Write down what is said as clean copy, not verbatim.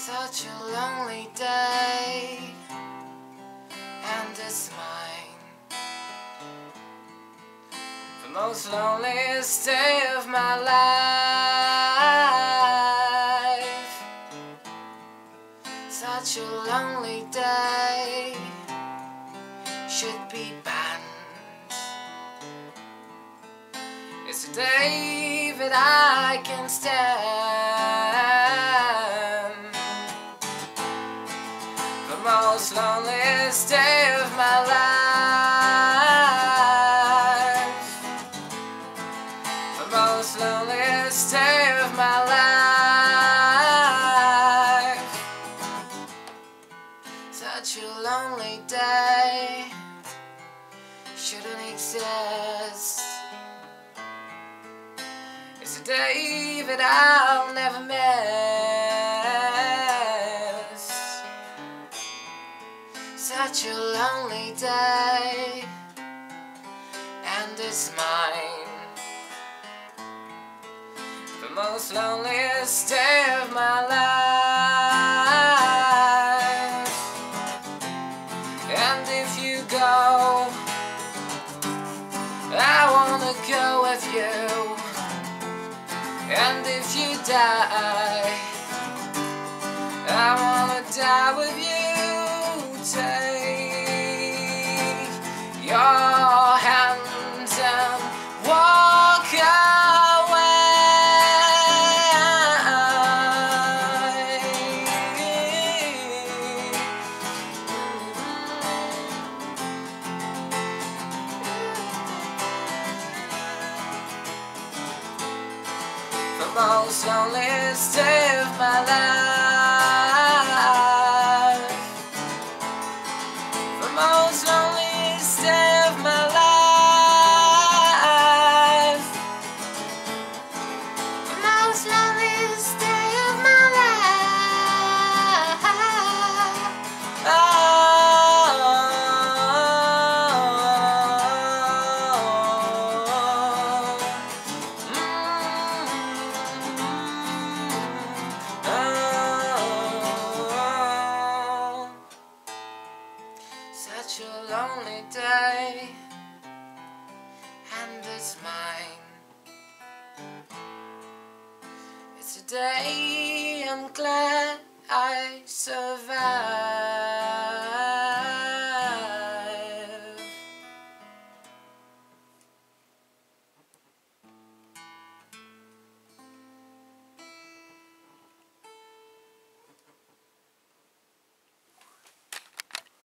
Such a lonely day, and it's mine. The most loneliest day of my life. Such a lonely day should be banned. It's a day that I can stand. The most loneliest day of my life. The most loneliest day of my life. Such a lonely day shouldn't exist. It's a day that I'll never miss. Such a lonely day, and it's mine. The most loneliest day of my life. And if you go, I wanna go with you. And if you die, I wanna die with you. Take your hand and walk the most loneliest day of my life. The most loneliest day of my life. The most loneliest day of my life. Oh. Such a lonely day, and it's mine. It's a day I'm glad